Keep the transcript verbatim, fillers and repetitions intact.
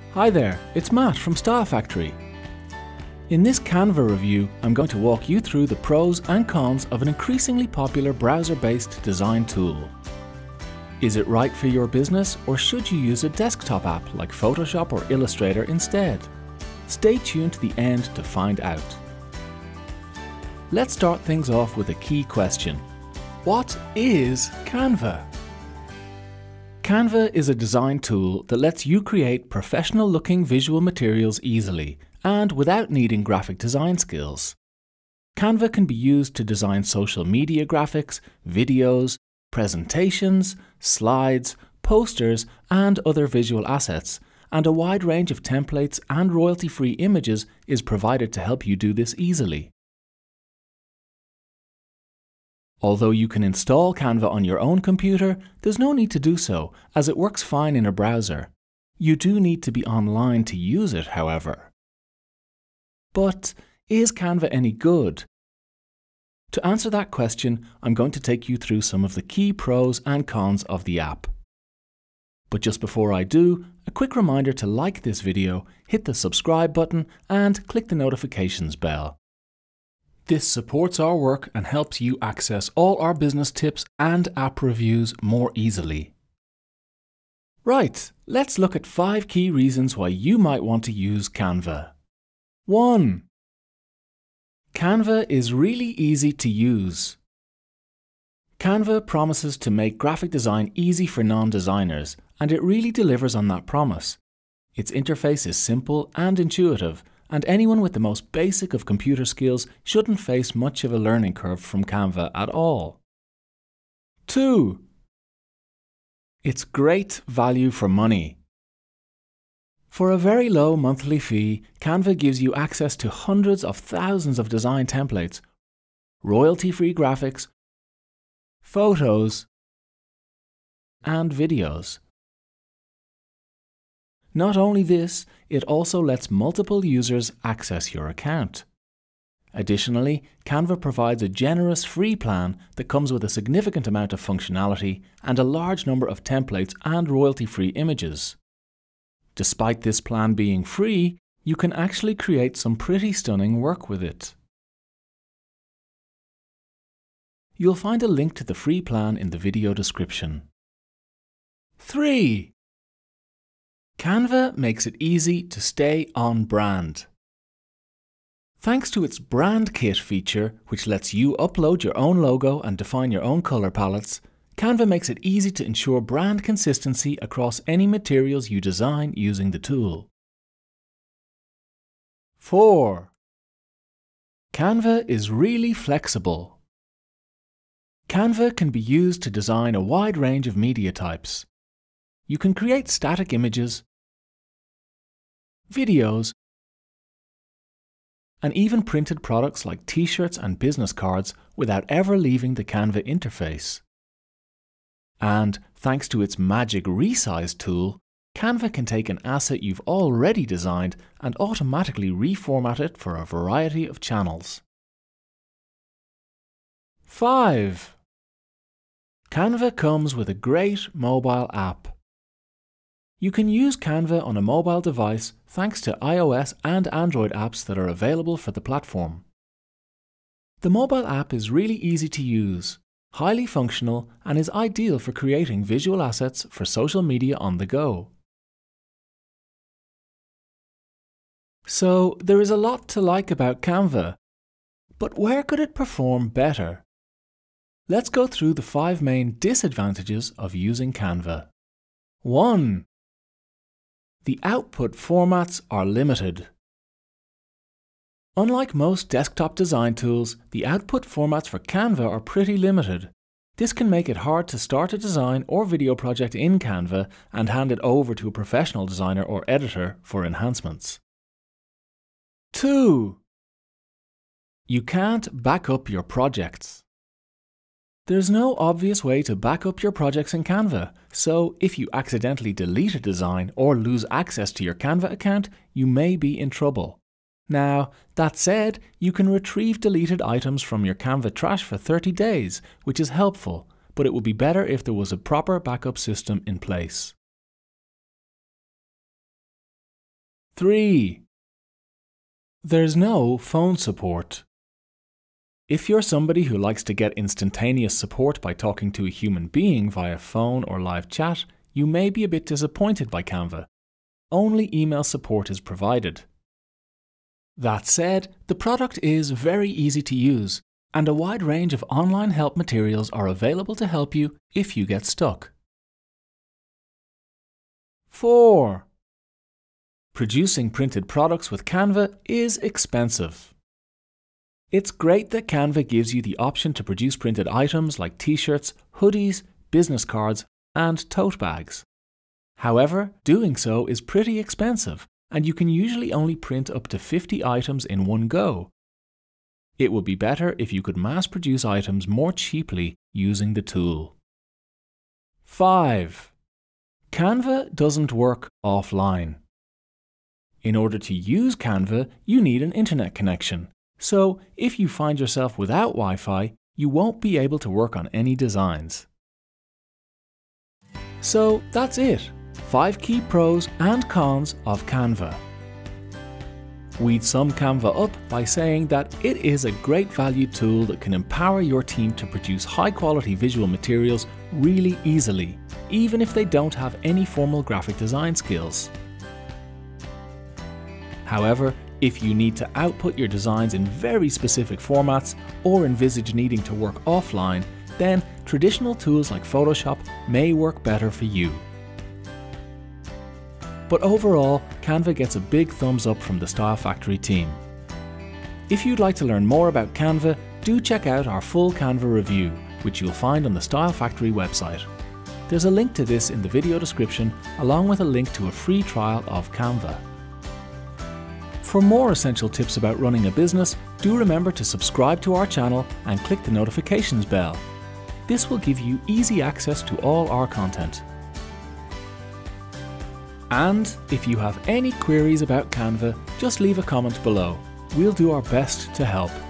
Hi there, it's Matt from Style Factory. In this Canva review, I'm going to walk you through the pros and cons of an increasingly popular browser-based design tool. Is it right for your business, or should you use a desktop app like Photoshop or Illustrator instead? Stay tuned to the end to find out. Let's start things off with a key question. What is Canva? Canva is a design tool that lets you create professional-looking visual materials easily and without needing graphic design skills. Canva can be used to design social media graphics, videos, presentations, slides, posters, and other visual assets, and a wide range of templates and royalty-free images is provided to help you do this easily. Although you can install Canva on your own computer, there's no need to do so, as it works fine in a browser. You do need to be online to use it, however. But is Canva any good? To answer that question, I'm going to take you through some of the key pros and cons of the app. But just before I do, a quick reminder to like this video, hit the subscribe button, and click the notifications bell. This supports our work and helps you access all our business tips and app reviews more easily. Right, let's look at five key reasons why you might want to use Canva. one. Canva is really easy to use. Canva promises to make graphic design easy for non-designers, and it really delivers on that promise. Its interface is simple and intuitive, and anyone with the most basic of computer skills shouldn't face much of a learning curve from Canva at all. two. It's great value for money. For a very low monthly fee, Canva gives you access to hundreds of thousands of design templates, royalty-free graphics, photos, and videos. Not only this, it also lets multiple users access your account. Additionally, Canva provides a generous free plan that comes with a significant amount of functionality and a large number of templates and royalty-free images. Despite this plan being free, you can actually create some pretty stunning work with it. You'll find a link to the free plan in the video description. three. Canva makes it easy to stay on brand. Thanks to its Brand Kit feature, which lets you upload your own logo and define your own color palettes, Canva makes it easy to ensure brand consistency across any materials you design using the tool. four. Canva is really flexible. Canva can be used to design a wide range of media types. You can create static images, videos, and even printed products like t-shirts and business cards without ever leaving the Canva interface. And thanks to its Magic Resize tool, Canva can take an asset you've already designed and automatically reformat it for a variety of channels. five. Canva comes with a great mobile app. You can use Canva on a mobile device thanks to iOS and Android apps that are available for the platform. The mobile app is really easy to use, highly functional, and is ideal for creating visual assets for social media on the go. So there is a lot to like about Canva, but where could it perform better? Let's go through the five main disadvantages of using Canva. one. The output formats are limited. Unlike most desktop design tools, the output formats for Canva are pretty limited. This can make it hard to start a design or video project in Canva and hand it over to a professional designer or editor for enhancements. two. You can't back up your projects. There's no obvious way to back up your projects in Canva, so if you accidentally delete a design or lose access to your Canva account, you may be in trouble. Now, that said, you can retrieve deleted items from your Canva trash for thirty days, which is helpful, but it would be better if there was a proper backup system in place. three. There's no phone support. If you're somebody who likes to get instantaneous support by talking to a human being via phone or live chat, you may be a bit disappointed by Canva. Only email support is provided. That said, the product is very easy to use, and a wide range of online help materials are available to help you if you get stuck. four. Producing printed products with Canva is expensive. It's great that Canva gives you the option to produce printed items like t-shirts, hoodies, business cards, and tote bags. However, doing so is pretty expensive, and you can usually only print up to fifty items in one go. It would be better if you could mass produce items more cheaply using the tool. five. Canva doesn't work offline. In order to use Canva, you need an internet connection. So, if you find yourself without Wi-Fi, you won't be able to work on any designs. So, that's it. Five key pros and cons of Canva. We'd sum Canva up by saying that it is a great value tool that can empower your team to produce high-quality visual materials really easily, even if they don't have any formal graphic design skills. However, if you need to output your designs in very specific formats or envisage needing to work offline, then traditional tools like Photoshop may work better for you. But overall, Canva gets a big thumbs up from the Style Factory team. If you'd like to learn more about Canva, do check out our full Canva review, which you'll find on the Style Factory website. There's a link to this in the video description, along with a link to a free trial of Canva. For more essential tips about running a business, do remember to subscribe to our channel and click the notifications bell. This will give you easy access to all our content. And if you have any queries about Canva, just leave a comment below. We'll do our best to help.